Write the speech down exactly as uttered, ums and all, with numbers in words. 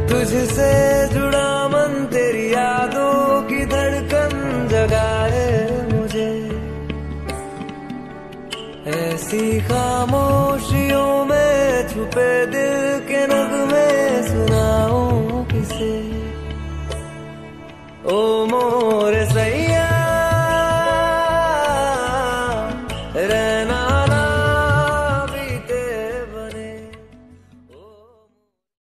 तुझसे जुड़ा मन तेरी यादों की धड़कन जगाए मुझे। ऐसी खामोशियों में छुपे दिल के नगमे सुनाऊं किसे। ओ